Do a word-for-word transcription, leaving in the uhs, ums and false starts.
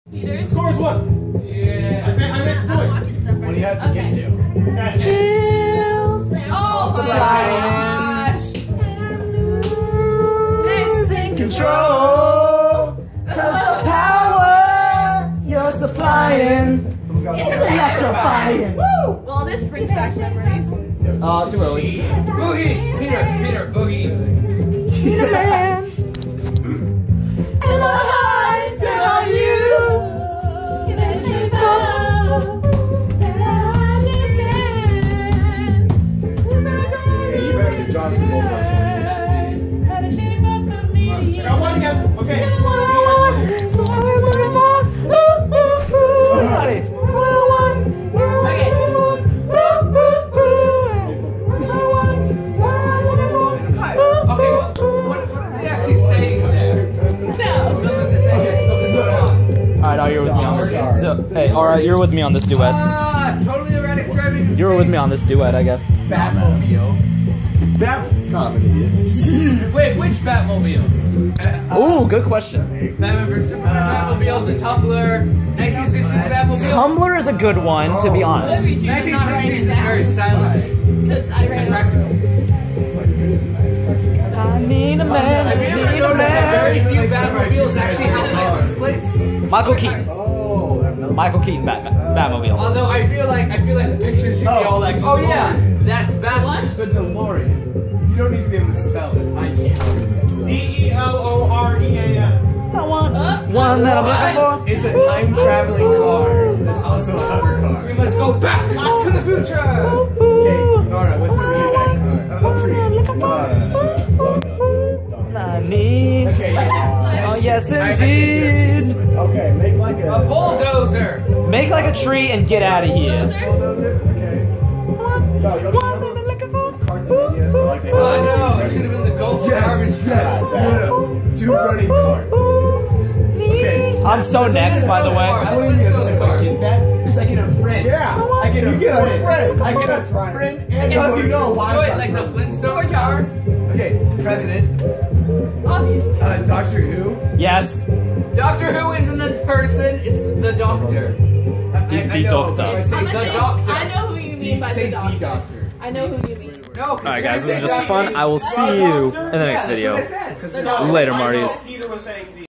Peters. Scores one. Yeah. I meant, I meant point. What do you have to get to? Chills. Oh my gosh. Losing control. The power you're supplying. It's electrifying. Woo! Well, this brings back memories. Oh, too early. Boogie! Peter, Peter, Boogie. Peter Man. And my eyes set on you. Can I shape up? And I understand. If I don't words, how to shape up for me. I got one again. Okay. Alright, you're with me on this. So, hey, alright, you're with me on this duet. Ah, totally erratic driving. You're with me on this duet, I guess. Batmobile. Bat. Not an idiot. Wait, which Batmobile? Ooh, good question. Batman versus Superman Batmobile, the Tumblr, nineteen sixties Batmobile. Tumblr is a good one, to be honest. nineteen sixties is very stylish. Because I ran And practical. I need a man, Have you I ever need a noticed that very man. few Batmobiles actually have license plates? Michael Keaton. Oh, I know. Michael Keaton, Batman. Batmobile. Although I feel like I feel like the pictures should be Oh, all like, it's oh a yeah, DeLorean. that's Batman. The DeLorean. You don't need to be able to spell it. I can't. D E L O R E A N. I want Huh? one that I'm looking for. It's a time traveling car. That's also a hover car. We must go back to the future. Okay, alright, what's a really bad car? A Prius. I need. Okay, yeah. Oh, yes, I- I can't do it. indeed. Okay, make like a. A bulldozer. Make like a tree and get out of here. Bulldozer? Okay. No, you don't One know that I'm looking for. those cartoon ideas. I like that. Oh, I know. It should have been the gold Yes, garbage. yes. No, no. Two running cars. Okay. I'm so next, by the way. I wouldn't even say if I get that, because I get a friend. Yeah. I get a You get a friend. friend. I get a That's right. friend and And a does you know why? So wait, like the Flintstones cars? Okay, President. Obviously. Uh, Doctor Who. Yes. Doctor Who isn't a person, it's the Doctor. I, He's I the know, doctor. but I It's say the the Doctor. I know who you mean by Say the the doctor. Doctor. I know who you mean. No, Alright, guys, this is just fun. I will see you in the next video. Later, Martys. Peter was saying